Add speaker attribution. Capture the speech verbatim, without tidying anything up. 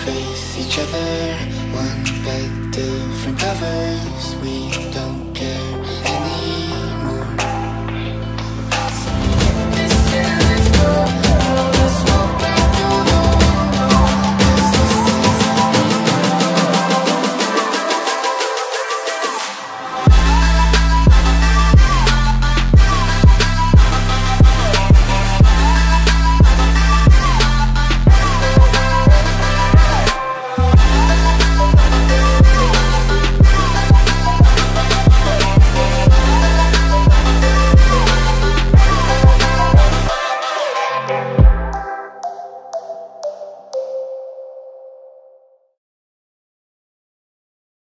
Speaker 1: face each other. One bed, different covers. We don't